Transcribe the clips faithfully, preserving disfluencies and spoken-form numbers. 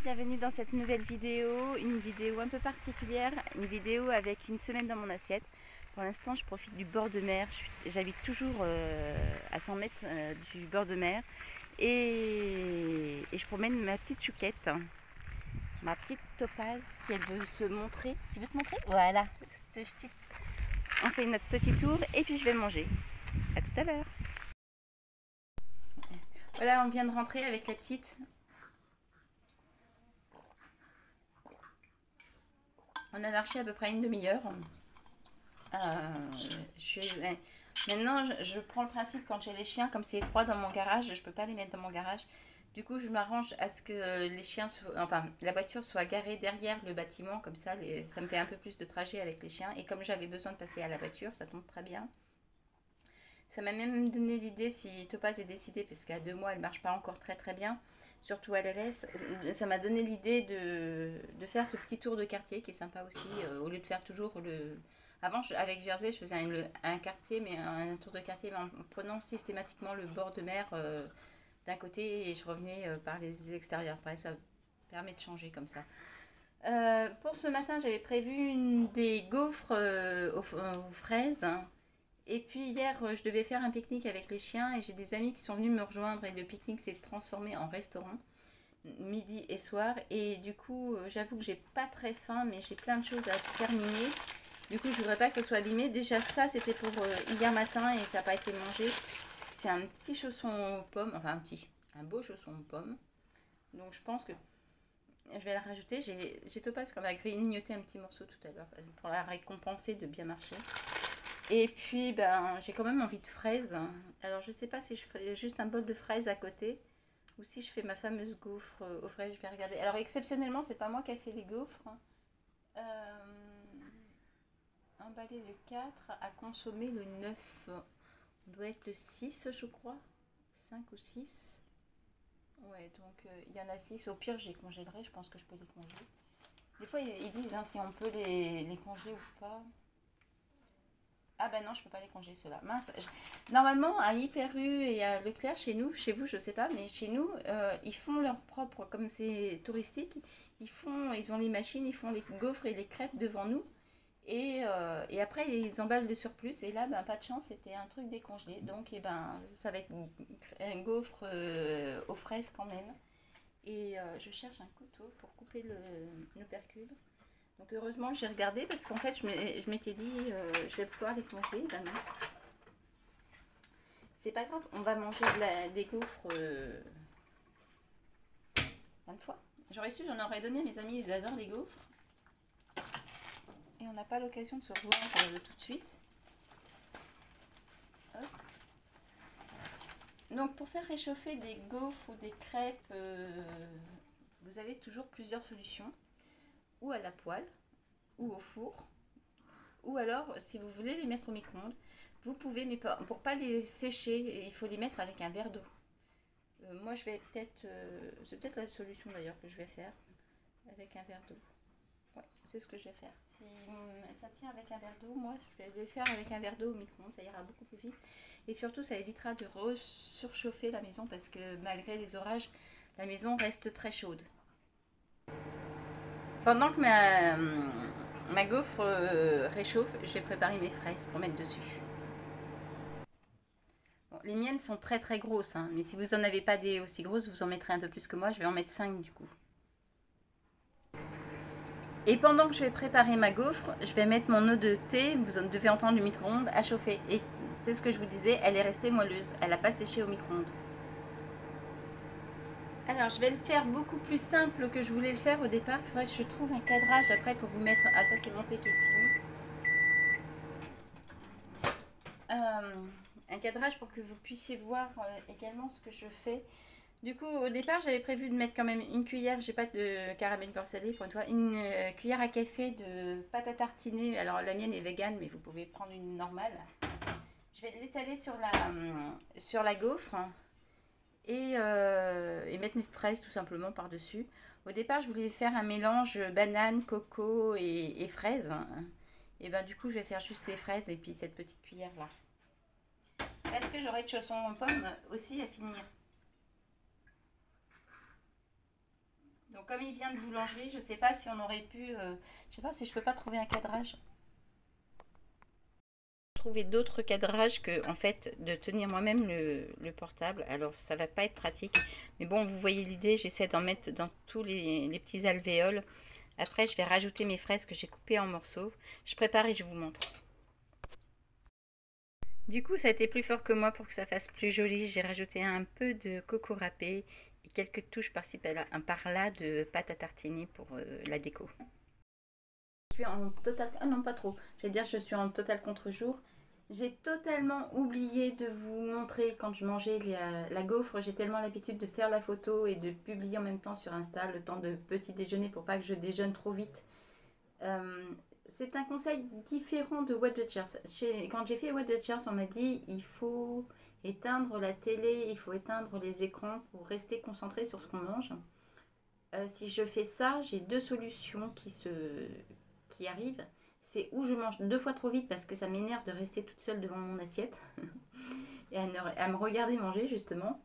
bienvenue dans cette nouvelle vidéo, une vidéo un peu particulière, une vidéo avec une semaine dans mon assiette. Pour l'instant, je profite du bord de mer, j'habite toujours euh, à cent mètres euh, du bord de mer et, et je promène ma petite chouquette, ma petite Topaz, si elle veut se montrer. Tu veux te montrer? Voilà, on fait notre petit tour et puis je vais manger. À tout à l'heure. Voilà, on vient de rentrer avec la petite. On a marché à peu près une demi-heure. Euh, je suis... Maintenant, je, je prends le principe quand j'ai les chiens, comme c'est étroit dans mon garage, je peux pas les mettre dans mon garage. Du coup, je m'arrange à ce que les chiens, soient, enfin, la voiture soit garée derrière le bâtiment, comme ça, les, ça me fait un peu plus de trajet avec les chiens. Et comme j'avais besoin de passer à la voiture, ça tombe très bien. Ça m'a même donné l'idée, si Topaz est décidée, parce qu'à deux mois, elle marche pas encore très très bien, surtout à la laisse, ça m'a donné l'idée de, de faire ce petit tour de quartier qui est sympa aussi, euh, au lieu de faire toujours le... Avant, je, avec Jersey, je faisais un, un quartier, mais un, un tour de quartier, mais en prenant systématiquement le bord de mer euh, d'un côté et je revenais euh, par les extérieurs. Pareil, ça permet de changer comme ça. Euh, pour ce matin, j'avais prévu une, des gaufres euh, aux, aux fraises. Et puis hier, je devais faire un pique-nique avec les chiens et j'ai des amis qui sont venus me rejoindre et le pique-nique s'est transformé en restaurant, midi et soir. Et du coup, j'avoue que j'ai pas très faim, mais j'ai plein de choses à terminer. Du coup, je voudrais pas que ça soit abîmé. Déjà, ça, c'était pour hier matin et ça n'a pas été mangé. C'est un petit chausson aux pommes, enfin un petit, un beau chausson aux pommes. Donc je pense que je vais la rajouter. J'ai Topaz qui m'a grignoté un petit morceau tout à l'heure pour la récompenser de bien marcher. Et puis, ben, j'ai quand même envie de fraises. Alors, je sais pas si je fais juste un bol de fraises à côté ou si je fais ma fameuse gaufre aux fraises. Je vais regarder. Alors, exceptionnellement, c'est pas moi qui ai fait les gaufres. Euh, emballé le quatre, à consommer le neuf. On doit être le six, je crois. cinq ou six. Ouais, donc il euh, y en a six. Au pire, je les congélerai. Je pense que je peux les congeler. Des fois, ils disent hein, si on peut les, les congeler ou pas. Ah ben non, je peux pas les congeler ceux-là. Mince. Je... Normalement, à Hyper U et à Leclerc, chez nous, chez vous, je sais pas, mais chez nous, euh, ils font leur propre, comme c'est touristique, ils font, ils ont les machines, ils font les gaufres et les crêpes devant nous. Et, euh, et après, ils emballent le surplus. Et là, ben, pas de chance, c'était un truc décongelé. Donc, et ben, ça va être un gaufre euh, aux fraises quand même. Et euh, je cherche un couteau pour couper le, le percule. Donc heureusement j'ai regardé parce qu'en fait je m'étais dit euh, je vais pouvoir les congeler. Ben non. C'est pas grave, on va manger de la, des gaufres euh, plein de fois. J'aurais su, j'en aurais donné à mes amis, ils adorent les gaufres. Et on n'a pas l'occasion de se revoir euh, tout de suite. Hop. Donc pour faire réchauffer des gaufres ou des crêpes, euh, vous avez toujours plusieurs solutions. Ou à la poêle, ou au four, ou alors si vous voulez les mettre au micro-ondes, vous pouvez, mais pour pas les sécher, il faut les mettre avec un verre d'eau. Euh, moi je vais peut-être, euh, c'est peut-être la solution d'ailleurs que je vais faire, avec un verre d'eau. Ouais, c'est ce que je vais faire. Si ça tient avec un verre d'eau, moi je vais le faire avec un verre d'eau au micro-ondes, ça ira beaucoup plus vite. Et surtout ça évitera de surchauffer la maison parce que malgré les orages, la maison reste très chaude. Pendant que ma, ma gaufre euh, réchauffe, je vais préparer mes fraises pour mettre dessus. Bon, les miennes sont très très grosses, hein, mais si vous n'en avez pas des aussi grosses, vous en mettrez un peu plus que moi. Je vais en mettre cinq du coup. Et pendant que je vais préparer ma gaufre, je vais mettre mon eau de thé, vous devez entendre le micro-ondes, à chauffer. Et c'est ce que je vous disais, elle est restée moelleuse, elle n'a pas séché au micro-ondes. Alors, je vais le faire beaucoup plus simple que je voulais le faire au départ. Il faudrait que je trouve un cadrage après pour vous mettre... Ah, ça, c'est mon thé qui est fini. Euh, un cadrage pour que vous puissiez voir euh, également ce que je fais. Du coup, au départ, j'avais prévu de mettre quand même une cuillère, j'ai pas de caramel beurre salé pour une fois, une euh, cuillère à café de pâte à tartiner. Alors, la mienne est végane, mais vous pouvez prendre une normale. Je vais l'étaler sur la, euh, sur la gaufre. Et, euh, et mettre mes fraises tout simplement par dessus. Au départ je voulais faire un mélange banane, coco et, et fraises, et ben du coup je vais faire juste les fraises et puis cette petite cuillère là. Est-ce que j'aurai de chaussons en pomme aussi à finir? Donc comme il vient de boulangerie, je sais pas si on aurait pu... Euh, je sais pas si je peux pas trouver un cadrage. Trouver d'autres cadrages que en fait de tenir moi-même le, le portable. Alors ça va pas être pratique. Mais bon, vous voyez l'idée, j'essaie d'en mettre dans tous les, les petits alvéoles. Après, je vais rajouter mes fraises que j'ai coupées en morceaux. Je prépare et je vous montre. Du coup, ça a été plus fort que moi pour que ça fasse plus joli. J'ai rajouté un peu de coco râpé et quelques touches par-ci par-là de pâte à tartiner pour euh, la déco. Je suis en total... Ah non, pas trop. Je vais dire je suis en total contre-jour. J'ai totalement oublié de vous montrer quand je mangeais la, la gaufre. J'ai tellement l'habitude de faire la photo et de publier en même temps sur Insta le temps de petit déjeuner pour pas que je déjeune trop vite. Euh, c'est un conseil différent de What the Cheers. Chez, quand j'ai fait What the Cheers, on m'a dit il faut éteindre la télé, il faut éteindre les écrans pour rester concentré sur ce qu'on mange. Euh, si je fais ça, j'ai deux solutions qui, se, qui arrivent. C'est où je mange deux fois trop vite parce que ça m'énerve de rester toute seule devant mon assiette et à, ne, à me regarder manger justement.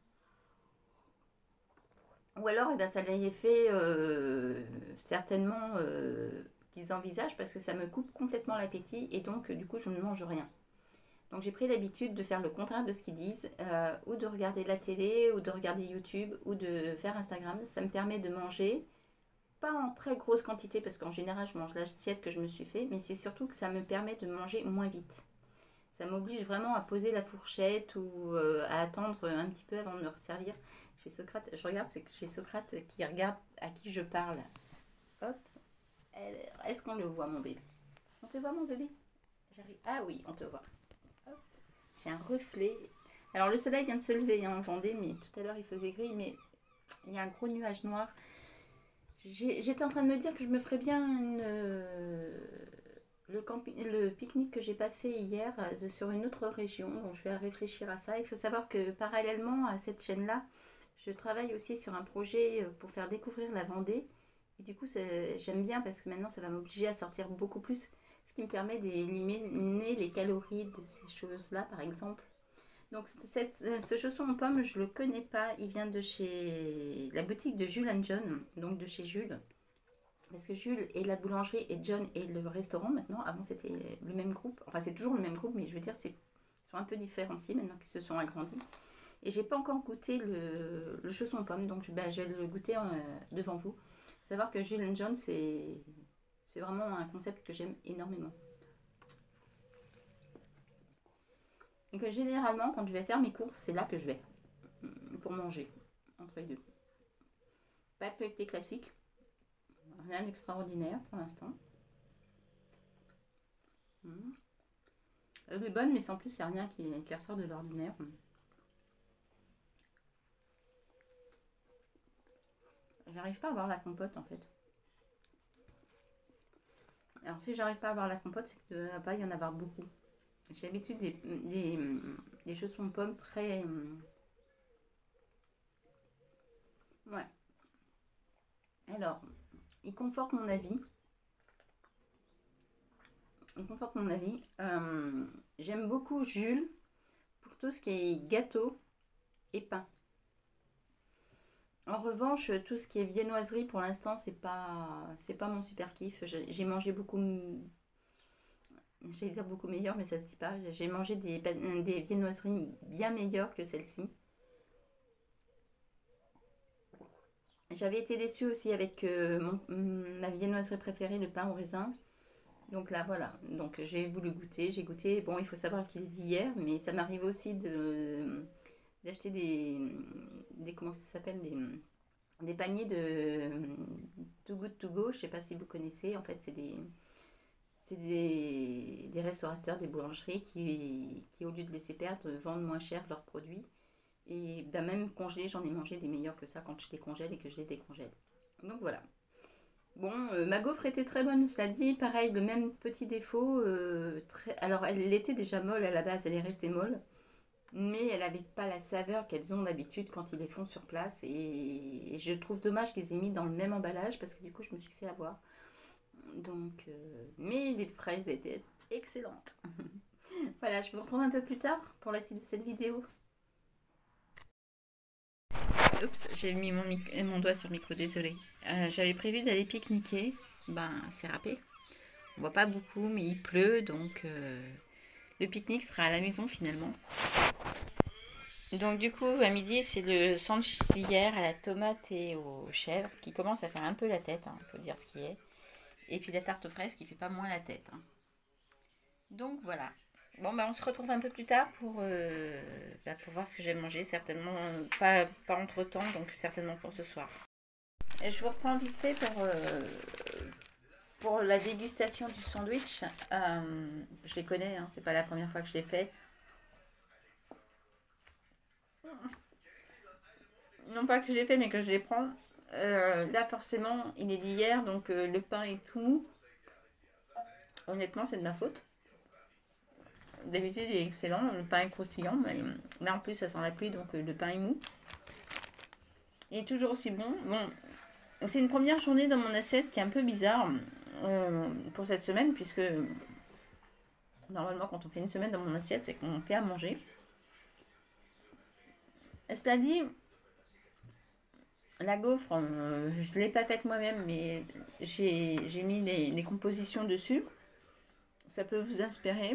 Ou alors, eh bien, ça l'avait fait euh, certainement euh, qu'ils envisagent parce que ça me coupe complètement l'appétit et donc du coup je ne mange rien. Donc j'ai pris l'habitude de faire le contraire de ce qu'ils disent, euh, ou de regarder la télé, ou de regarder YouTube, ou de faire Instagram. Ça me permet de manger, pas en très grosse quantité parce qu'en général je mange l'assiette que je me suis fait, mais c'est surtout que ça me permet de manger moins vite. Ça m'oblige vraiment à poser la fourchette ou euh, à attendre un petit peu avant de me resservir. Chez Socrate, je regarde, c'est chez Socrate qui regarde à qui je parle. Hop. Est-ce qu'on le voit, mon bébé? On te voit, mon bébé? J'arrive. Ah oui, on te voit. Hop. J'ai un reflet. Alors, le soleil vient de se lever hein, en Vendée, mais tout à l'heure, il faisait gris, mais il y a un gros nuage noir. J'étais en train de me dire que je me ferais bien une... Euh, le, le pique-nique que j'ai pas fait hier euh, sur une autre région, donc je vais réfléchir à ça. Il faut savoir que parallèlement à cette chaîne-là, je travaille aussi sur un projet pour faire découvrir la Vendée. Et du coup, j'aime bien parce que maintenant, ça va m'obliger à sortir beaucoup plus, ce qui me permet d'éliminer les calories de ces choses-là, par exemple. Donc, cette, ce chausson en pomme, je ne le connais pas. Il vient de chez la boutique de Jules and John, donc de chez Jules. Parce que Jules est la boulangerie et John est le restaurant maintenant. Avant, c'était le même groupe. Enfin, c'est toujours le même groupe, mais je veux dire, ils sont un peu différenciés maintenant qu'ils se sont agrandis. Et j'ai pas encore goûté le, le chausson pomme, donc ben, je vais le goûter euh, devant vous. Il faut savoir que Jules and John, c'est vraiment un concept que j'aime énormément. Et que généralement, quand je vais faire mes courses, c'est là que je vais. Pour manger, entre les deux. Pas de feuilleté classique. Rien d'extraordinaire pour l'instant. Mmh. Elle est bonne, mais sans plus, il n'y a rien qui, qui ressort de l'ordinaire. J'arrive pas à avoir la compote en fait. Alors si j'arrive pas à avoir la compote, c'est que ne va pas y en avoir beaucoup. J'ai l'habitude des, des, des chaussons de pommes très... Ouais. Alors, il conforte mon avis. Il conforte mon avis. Euh, J'aime beaucoup Jules pour tout ce qui est gâteau et pain. En revanche, tout ce qui est viennoiserie, pour l'instant, c'est pas, c'est pas mon super kiff. J'ai mangé beaucoup, j'allais dire beaucoup meilleur, mais ça se dit pas. J'ai mangé des, des viennoiseries bien meilleures que celle-ci. J'avais été déçue aussi avec euh, mon, ma viennoiserie préférée, le pain au raisin. Donc là, voilà. Donc j'ai voulu goûter, j'ai goûté. Bon, il faut savoir qu'il est d'hier, mais ça m'arrive aussi de d'acheter des, des... Comment ça s'appelle des, des paniers de Too Good To Go. Je sais pas si vous connaissez. En fait, c'est des... C'est des, des restaurateurs, des boulangeries qui, qui, au lieu de laisser perdre, vendent moins cher leurs produits. Et ben même congelés, j'en ai mangé des meilleurs que ça quand je les congèle et que je les décongèle. Donc voilà. Bon, euh, ma gaufre était très bonne, cela dit. Pareil, le même petit défaut. Euh, très... Alors, elle était déjà molle à la base, elle est restée molle. Mais elle n'avait pas la saveur qu'elles ont d'habitude quand ils les font sur place. Et, et je trouve dommage qu'ils aient mis dans le même emballage parce que du coup, je me suis fait avoir. Donc, euh... mais les fraises étaient excellentes. Voilà, je vous retrouve un peu plus tard pour la suite de cette vidéo. Oups, j'ai mis mon, mon doigt sur le micro, désolé. Euh, J'avais prévu d'aller pique-niquer. Ben, c'est râpé. On voit pas beaucoup, mais il pleut, donc euh, le pique-nique sera à la maison finalement. Donc du coup, à midi, c'est le sandwich d'hier à la tomate et aux chèvres qui commence à faire un peu la tête, hein, faut dire ce qui est. Et puis la tarte aux fraises qui fait pas moins la tête. Hein. Donc voilà. Bon, bah on se retrouve un peu plus tard pour, euh, bah, pour voir ce que j'ai mangé. Certainement pas, pas entre temps, donc certainement pour ce soir. Et je vous reprends vite fait pour, euh, pour la dégustation du sandwich. Euh, je les connais, hein, c'est pas la première fois que je l'ai fait. Non pas que je l'ai fait, mais que je les prends. Euh, là, forcément, il est d'hier, donc euh, le pain est tout mou. Honnêtement, c'est de ma faute. D'habitude, il est excellent, le pain est croustillant, mais là en plus, ça sent la pluie, donc euh, le pain est mou. Il est toujours aussi bon. Bon, c'est une première journée dans mon assiette qui est un peu bizarre euh, pour cette semaine, puisque normalement, quand on fait une semaine dans mon assiette, c'est qu'on fait à manger. Cela dit, la gaufre, euh, je ne l'ai pas faite moi-même, mais j'ai mis les, les compositions dessus. Ça peut vous inspirer.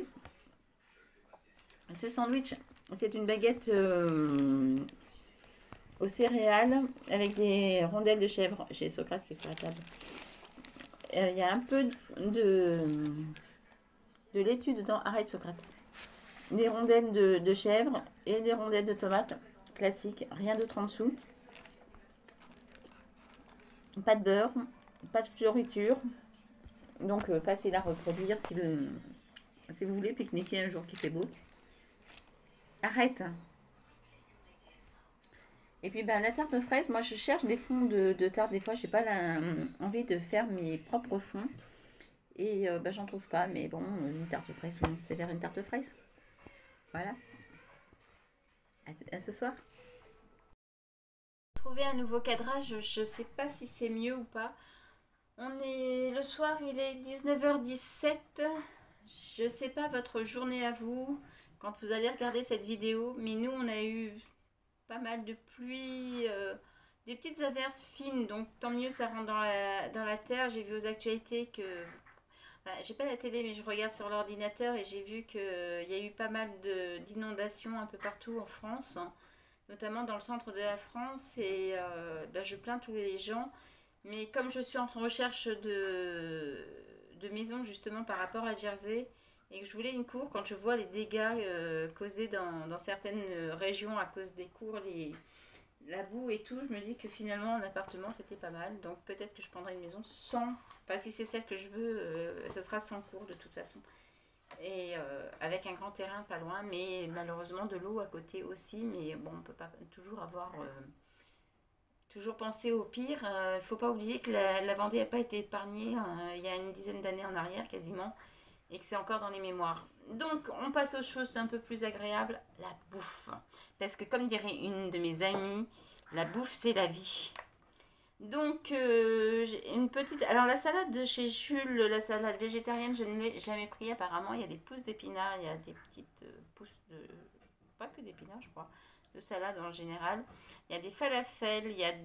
Ce sandwich, c'est une baguette euh, aux céréales avec des rondelles de chèvre. J'ai Socrate qui est sur la table. Il euh, y a un peu de, de laitue dedans. Arrête Socrate. Des rondelles de, de chèvre et des rondelles de tomates classiques. Rien d'autre en dessous. Pas de beurre, pas de fioriture. Donc euh, facile à reproduire si vous, si vous voulez pique-niquer un jour qui fait beau. Arrête. Et puis ben, la tarte aux fraises, moi je cherche des fonds de, de tarte. Des fois, j'ai pas la, envie de faire mes propres fonds. Et euh, ben, j'en trouve pas. Mais bon, une tarte aux fraises, on sait faire une tarte aux fraises. Voilà. À, à ce soir. Trouver un nouveau cadrage, je sais pas si c'est mieux ou pas. On est le soir, il est dix-neuf heures dix-sept. Je sais pas votre journée à vous quand vous allez regarder cette vidéo, mais nous on a eu pas mal de pluie, euh, des petites averses fines, donc tant mieux, ça rentre dans la, dans la terre. J'ai vu aux actualités que, enfin, j'ai pas la télé mais je regarde sur l'ordinateur et j'ai vu qu'il y a eu pas mal d'inondations un peu partout en France, notamment dans le centre de la France, et euh, ben, je plains tous les gens. Mais comme je suis en recherche de, de maison justement par rapport à Jersey et que je voulais une cour, quand je vois les dégâts euh, causés dans, dans certaines régions à cause des cours, les, la boue et tout, je me dis que finalement un appartement c'était pas mal. Donc peut-être que je prendrai une maison sans, enfin si c'est celle que je veux, euh, ce sera sans cour de toute façon. Et euh, avec un grand terrain pas loin, mais malheureusement de l'eau à côté aussi. Mais bon, on peut pas toujours avoir... Euh, Toujours penser au pire. Il euh, ne faut pas oublier que la, la Vendée n'a pas été épargnée euh, il y a une dizaine d'années en arrière quasiment, et que c'est encore dans les mémoires. Donc on passe aux choses un peu plus agréables, la bouffe. Parce que comme dirait une de mes amies, la bouffe c'est la vie. Donc euh, une petite... Alors la salade de chez Jules, la salade végétarienne, je ne l'ai jamais pris apparemment. Il y a des pousses d'épinards, il y a des petites euh, pousses de... Pas que d'épinards je crois. De salade en général. Il y a des falafels, il y a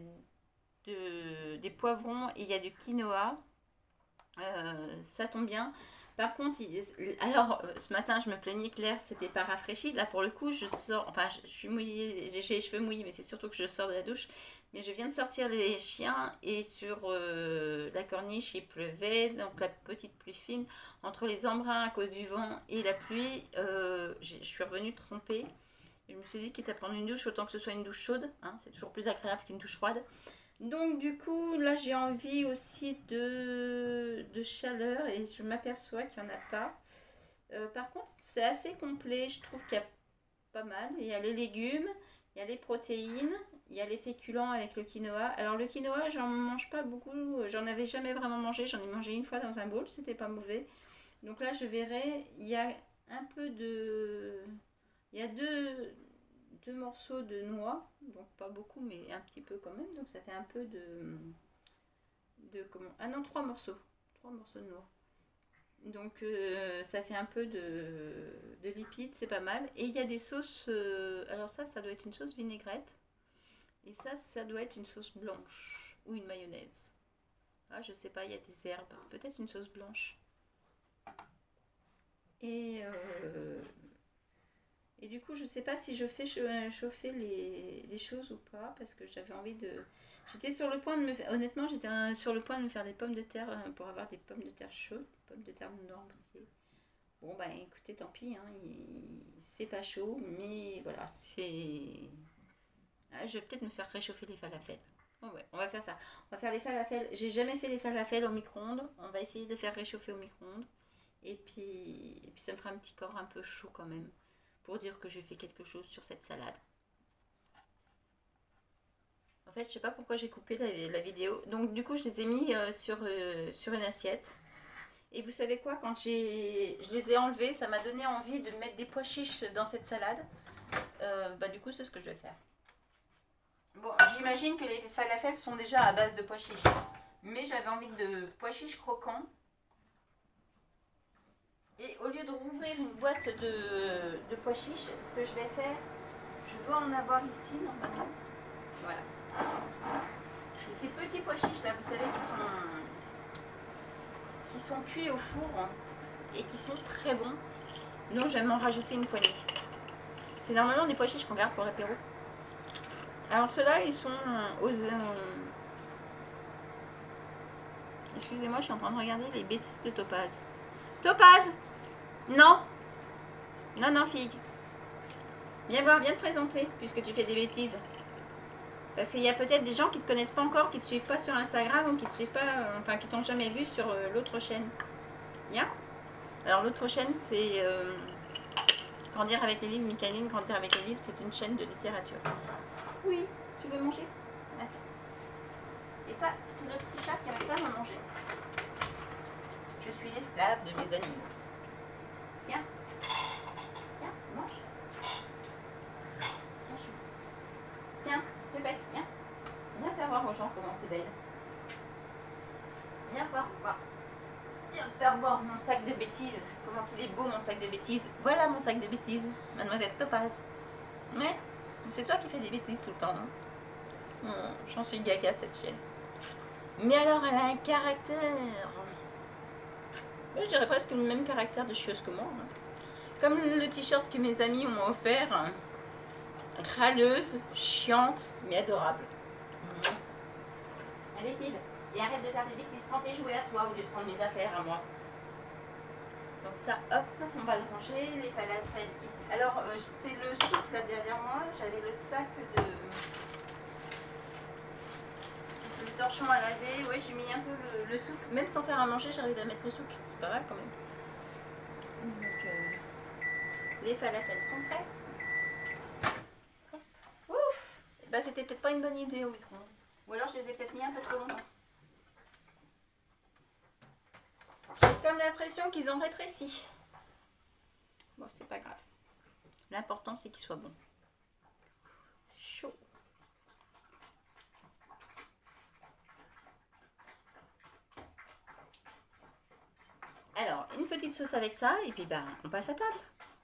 de, des poivrons et il y a du quinoa. Euh, ça tombe bien. Par contre, il, alors ce matin je me plaignais que l'air c'était pas rafraîchi. Là pour le coup je sors, enfin je, je suis mouillée, j'ai les cheveux mouillés, mais c'est surtout que je sors de la douche. Mais je viens de sortir les chiens et sur euh, la corniche il pleuvait, donc la petite pluie fine. Entre les embruns à cause du vent et la pluie, euh, je suis revenue trempée. Je me suis dit, quitte à prendre une douche, autant que ce soit une douche chaude. Hein, c'est toujours plus agréable qu'une douche froide. Donc du coup, là j'ai envie aussi de, de chaleur et je m'aperçois qu'il n'y en a pas. Euh, par contre, c'est assez complet. Je trouve qu'il y a pas mal. Il y a les légumes, il y a les protéines, il y a les féculents avec le quinoa. Alors le quinoa, j'en mange pas beaucoup. J'en avais jamais vraiment mangé. J'en ai mangé une fois dans un bowl. C'était pas mauvais. Donc là, je verrai. Il y a un peu de... Il y a deux, deux morceaux de noix, donc pas beaucoup, mais un petit peu quand même. Donc ça fait un peu de... de comment Ah non, trois morceaux. Trois morceaux de noix. Donc euh, ça fait un peu de, de lipides, c'est pas mal. Et il y a des sauces... Euh, alors ça, ça doit être une sauce vinaigrette. Et ça, ça doit être une sauce blanche ou une mayonnaise. Ah, je sais pas, il y a des herbes. Peut-être une sauce blanche. Et, euh, et du coup, je sais pas si je fais chauffer les, les choses ou pas, parce que j'avais envie de... J'étais sur le point de me faire... Honnêtement, j'étais sur le point de me faire des pommes de terre pour avoir des pommes de terre chaudes, pommes de terre normandie. Bon, bah écoutez, tant pis, hein, il... c'est pas chaud, mais voilà, c'est... Ah, je vais peut-être me faire réchauffer les falafels. Oh ouais, on va faire ça. On va faire les falafels. J'ai jamais fait les falafels au micro-ondes. On va essayer de les faire réchauffer au micro-ondes. Et puis, et puis ça me fera un petit corps un peu chaud quand même. Pour dire que j'ai fait quelque chose sur cette salade. En fait, je sais pas pourquoi j'ai coupé la, la vidéo. Donc du coup, je les ai mis euh, sur, euh, sur une assiette. Et vous savez quoi, quand j'ai, je les ai enlevés, ça m'a donné envie de mettre des pois chiches dans cette salade. Euh, bah du coup, c'est ce que je vais faire. Bon, j'imagine que les falafels sont déjà à base de pois chiches. Mais j'avais envie de pois chiches croquants. Et au lieu de rouvrir une boîte de, de pois chiches, ce que je vais faire, je dois en avoir ici normalement. Voilà. C'est ces petits pois chiches là, vous savez, qui sont, qui sont cuits au four et qui sont très bons. Donc je vais m'en rajouter une poignée. C'est normalement des pois chiches qu'on garde pour l'apéro. Alors ceux-là, ils sont aux... Euh... Excusez-moi, je suis en train de regarder les bêtises de Topaz. Topaz! Non! Non, non, fille. Viens voir, viens te présenter, puisque tu fais des bêtises. Parce qu'il y a peut-être des gens qui ne te connaissent pas encore, qui ne te suivent pas sur Instagram, ou qui ne te suivent pas, euh, enfin, qui t'ont jamais vu sur euh, l'autre chaîne. Viens. Alors l'autre chaîne, c'est euh, Grandir avec les livres, Michaeline, Grandir avec les livres, c'est une chaîne de littérature. Oui, tu veux manger? Attends. Et ça, c'est le petit chat qui n'arrive pas à me manger. Je suis l'esclave de mes animaux. Tiens. Tiens, mange. Tiens, répète, viens. Viens faire voir aux gens comment t'es belle. Viens voir, voir. Viens faire voir mon sac de bêtises. Comment il est beau mon sac de bêtises. Voilà mon sac de bêtises, mademoiselle Topaz. Ouais, c'est toi qui fais des bêtises tout le temps, non? Oh, j'en suis gaga de cette chaîne. Mais alors, elle a un caractère. Je dirais presque le même caractère de chieuse que moi. Hein. Comme le t-shirt que mes amis m'ont offert. Râleuse, chiante, mais adorable. Mmh. Allez, file. Et arrête de faire des bêtises. Prends tes jouets à toi au lieu de prendre mes affaires à moi. Donc ça, hop, on va le ranger. Les falafels. Alors, euh, c'est le soupe là derrière moi. J'avais le sac de... le torchon à laver. Ouais, j'ai mis un peu le, le souk. Même sans faire à manger, j'arrive à mettre le souk. C'est pas mal quand même. Donc, euh, les falafels sont prêts. Ouf! Bah, c'était peut-être pas une bonne idée au micro. Ou alors, je les ai peut-être mis un peu trop longtemps. J'ai comme l'impression qu'ils ont rétréci. Bon, c'est pas grave. L'important, c'est qu'ils soient bons. C'est chaud. Alors, une petite sauce avec ça, et puis ben, on passe à table.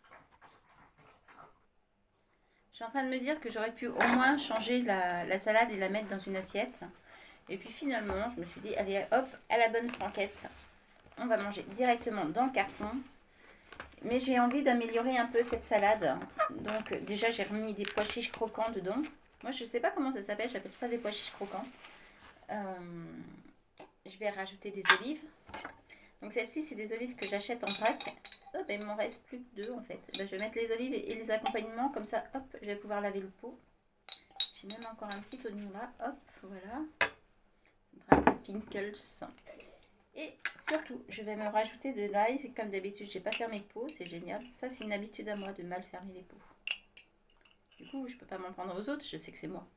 Je suis en train de me dire que j'aurais pu au moins changer la, la salade et la mettre dans une assiette. Et puis finalement, je me suis dit, allez hop, à la bonne franquette. On va manger directement dans le carton. Mais j'ai envie d'améliorer un peu cette salade. Donc déjà, j'ai remis des pois chiches croquants dedans. Moi, je ne sais pas comment ça s'appelle, j'appelle ça des pois chiches croquants. Euh, je vais rajouter des olives. Donc celle-ci, c'est des olives que j'achète en vrac. Oh, ben, il m'en reste plus que deux en fait. Ben, je vais mettre les olives et les accompagnements. Comme ça, hop, je vais pouvoir laver le pot. J'ai même encore un petit oignon là. Hop, voilà. Un peu pickles. Et surtout, je vais me rajouter de l'ail. Comme d'habitude, j'ai pas fermé le pot. C'est génial. Ça, c'est une habitude à moi de mal fermer les pots. Du coup, je peux pas m'en prendre aux autres. Je sais que c'est moi.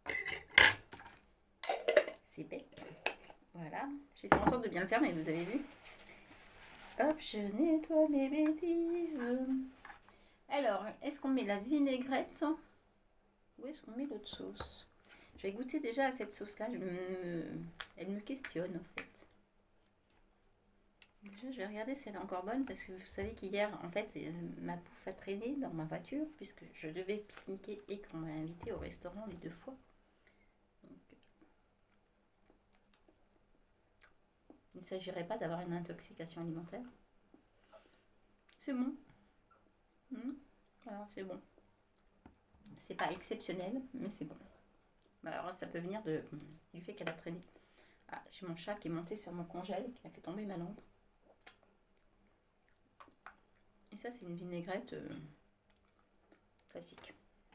C'est bête. Voilà. J'ai fait en sorte de bien le fermer, vous avez vu. Hop, je nettoie mes bêtises. Alors, est-ce qu'on met la vinaigrette? Où est-ce qu'on met l'autre sauce? Je vais goûter déjà à cette sauce-là. Elle me... Elle me questionne, en fait. Déjà, je vais regarder si elle est encore bonne, parce que vous savez qu'hier, en fait, ma bouffe a traîné dans ma voiture, puisque je devais pique-niquer et qu'on m'a invité au restaurant les deux fois. Il ne s'agirait pas d'avoir une intoxication alimentaire. C'est bon. Mmh. Alors, c'est bon. C'est pas exceptionnel, mais c'est bon. Alors, ça peut venir de, du fait qu'elle a traîné. Ah, j'ai mon chat qui est monté sur mon congèle, qui a fait tomber ma lampe. Et ça, c'est une vinaigrette euh, classique.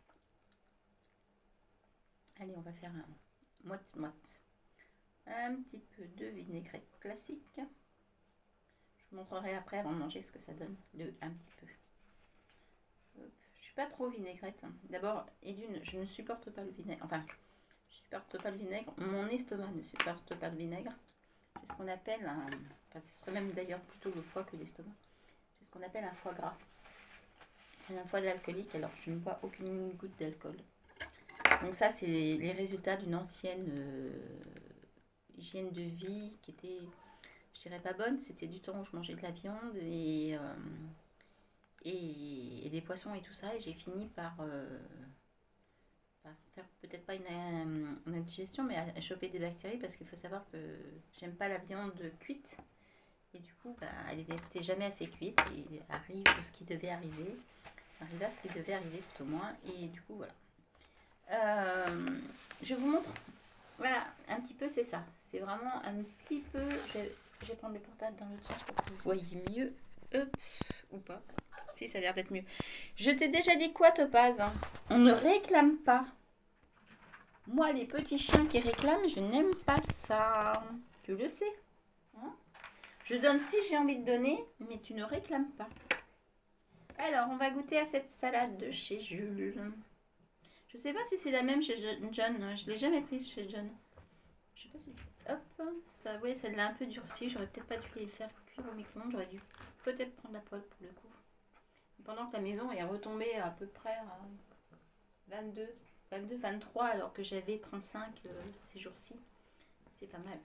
Allez, on va faire un moite-moite. Un petit peu de vinaigrette classique. Je vous montrerai après avant de manger ce que ça donne. Le, un petit peu. Hop. Je suis pas trop vinaigrette. Hein. D'abord, et d'une, je ne supporte pas le vinaigre. Enfin, je supporte pas le vinaigre. Mon estomac ne supporte pas le vinaigre. C'est ce qu'on appelle un... Enfin, ce serait même d'ailleurs plutôt le foie que l'estomac. C'est ce qu'on appelle un foie gras. Un foie d'alcoolique, alors je ne bois aucune goutte d'alcool. Donc ça, c'est les résultats d'une ancienne euh, hygiène de vie qui était, je dirais pas bonne. C'était du temps où je mangeais de la viande et, euh, et, et des poissons et tout ça. Et j'ai fini par, euh, par faire peut-être pas une, une indigestion, mais à, à choper des bactéries parce qu'il faut savoir que j'aime pas la viande cuite. Et du coup, bah, elle n'était jamais assez cuite et arrive ce qui devait arriver. Arriva ce qui devait arriver tout au moins. Et du coup, voilà. Euh, je vous montre. Voilà, un petit peu, c'est ça. C'est vraiment un petit peu... Je vais, je vais prendre le portable dans l'autre sens pour que vous voyez mieux. Hop, ou pas. Si, ça a l'air d'être mieux. Je t'ai déjà dit quoi, Topaz? On ne réclame pas. Moi, les petits chiens qui réclament, je n'aime pas ça. Tu le sais. Hein? Je donne si j'ai envie de donner, mais tu ne réclames pas. Alors, on va goûter à cette salade de chez Jules. Je sais pas si c'est la même chez John. Je l'ai jamais prise chez John. Je sais pas si... Hop, ça, ouais, celle-là un peu durcie. J'aurais peut-être pas dû les faire cuire au micro-ondes. J'aurais dû peut-être prendre la poêle pour le coup. Pendant que la maison est retombée à peu près à vingt-deux, vingt-deux, vingt-trois, alors que j'avais trente-cinq euh, ces jours-ci. C'est pas mal.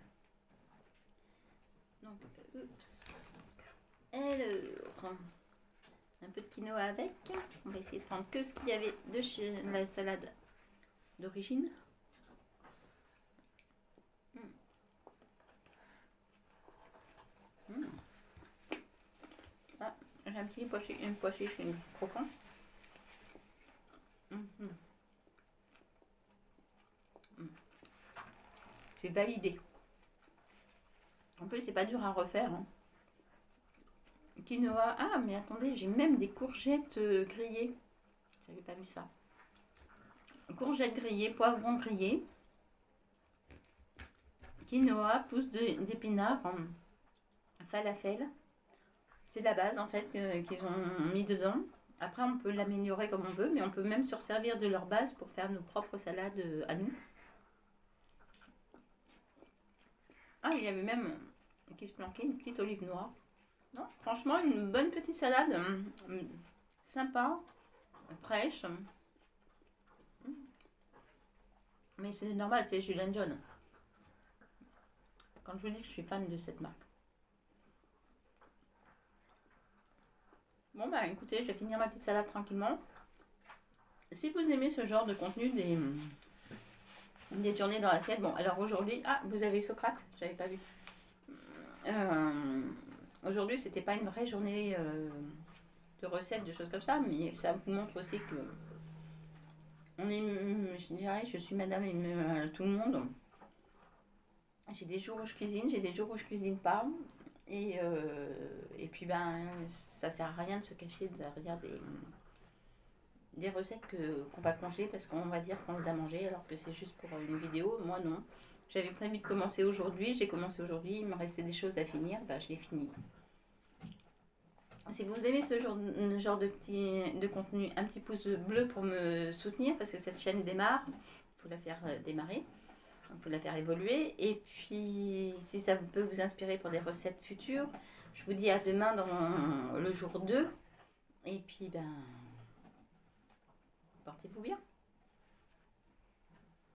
Donc, oups. Alors... un peu de quinoa avec. On va essayer de prendre que ce qu'il y avait de chez la salade d'origine. Mmh. Mmh. Ah, j'ai un petit pois chiche, une pois chiche, une croquant. Mmh. Mmh. C'est validé. En plus, c'est pas dur à refaire. Hein. Quinoa. Ah, mais attendez, j'ai même des courgettes euh, grillées. J'avais pas vu ça. Courgettes grillées, poivrons grillés. Quinoa, pousse d'épinards, falafel. C'est la base en fait euh, qu'ils ont mis dedans. Après, on peut l'améliorer comme on veut, mais on peut même se servir de leur base pour faire nos propres salades euh, à nous. Ah, il y avait même qui se planquait une petite olive noire. Non, franchement, une bonne petite salade, euh, sympa, fraîche. Mais c'est normal, c'est Julian John. Quand je vous dis que je suis fan de cette marque. Bon, bah écoutez, je vais finir ma petite salade tranquillement. Si vous aimez ce genre de contenu, des, des journées dans l'assiette. Bon, alors aujourd'hui, ah, vous avez Socrate, j'avais pas vu. Euh, Aujourd'hui, c'était pas une vraie journée euh, de recettes, de choses comme ça, mais ça vous montre aussi que on est, je dirais, je suis madame et euh, tout le monde. J'ai des jours où je cuisine, j'ai des jours où je cuisine pas. Et, euh, et puis, ben, ça sert à rien de se cacher derrière des, des recettes que, qu'on va congeler parce qu'on va dire qu'on se a mangé alors que c'est juste pour une vidéo. Moi, non. J'avais prévu de commencer aujourd'hui, j'ai commencé aujourd'hui, il me restait des choses à finir, ben, je l'ai fini. Si vous aimez ce genre, genre de, petit, de contenu, un petit pouce bleu pour me soutenir parce que cette chaîne démarre, il faut la faire démarrer, il faut la faire évoluer. Et puis, si ça peut vous inspirer pour des recettes futures, je vous dis à demain dans le jour deux. Et puis, ben, portez-vous bien.